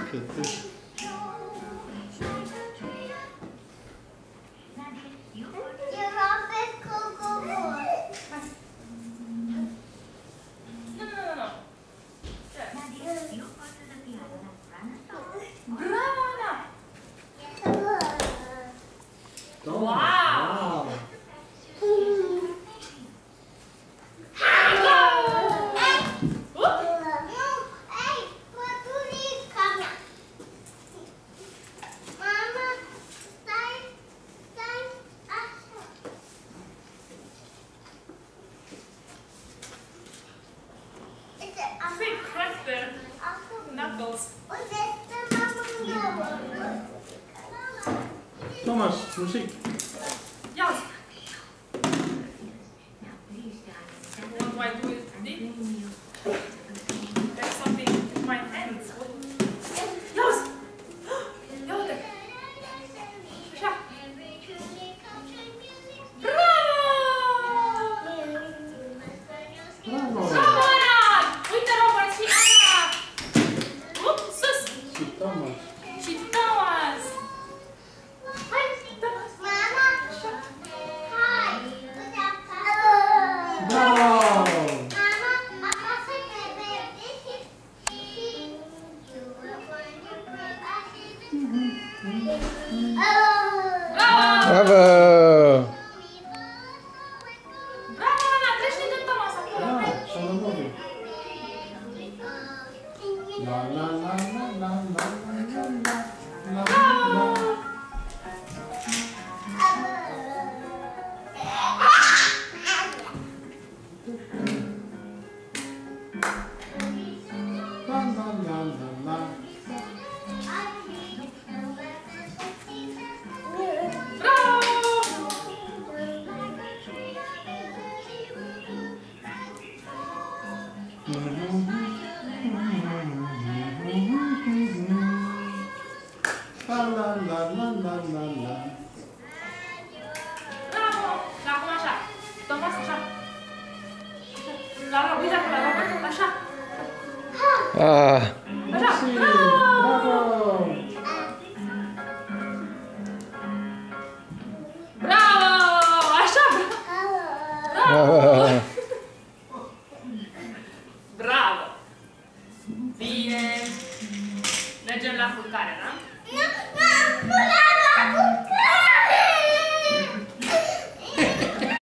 Wow! Big crack there. Knuckles. Thomas, muziek. Ja. What do I do with this? There's something in my hands. Jos! Jote! Sja! Bravo! Bravo! Bravo, Anna! Uite, Robert și Anna! Sus! Și Thomas. Și Thomas! Hai, Thomas! Bravo! Bravo! Bravo, Ana! Treci lângă Thomas acolo! Da, și-a lămurit. La la la la la la la la la la. La la la la la. La la la la la la la. Bravo! Da, acum așa. Thomas, așa. La Robert, uite acolo, la Robert. Așa. Ah.